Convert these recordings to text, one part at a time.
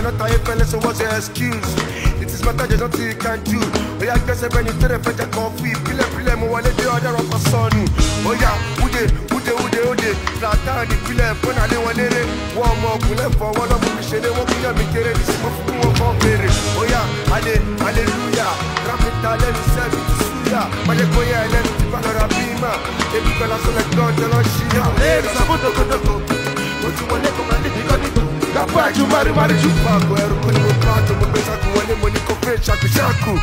cannot tie a fella, so what's your excuse? It is matter, there's nothing you can do. Oh yeah, guess when you tell the fetch a coffee, pile mo wale the other of a son. Oh yeah, ude. Flat down the pile, pon ale wanere. One more pile for one of the shade, one pile me kere, this is one for mere. Oh yeah, hallelujah. Rap it all, let me serve it to suya. Male koya, let me valora bima. Ebi kola so like God, tell us she ha. Hey, saboto kodoko. What you want to come and live it? Capaz de mari chupaco, era o código prato, vou pensar com o alemão, nico frente, chaco.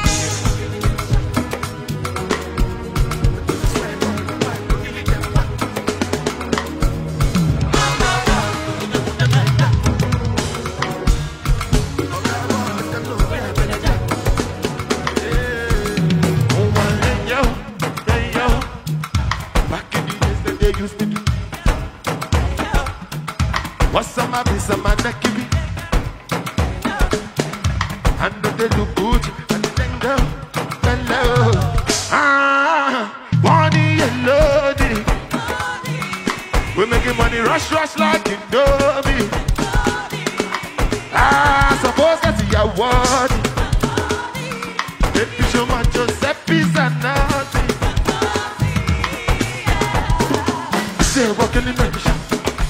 What's some of this, some man that give me? I know they look good, and they go, hello. Money yellow, we making money rush like you know me. Suppose that's your word. If you show my Giuseppe's and nothing. Say, walking in the shop.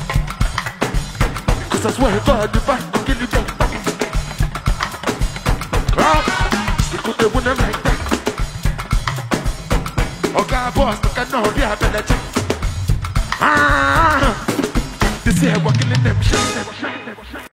I swear to God, if I could kill you, you could have won them like that. Oh, God, boss, look at no, they have better check. This here, walking in them, shine them.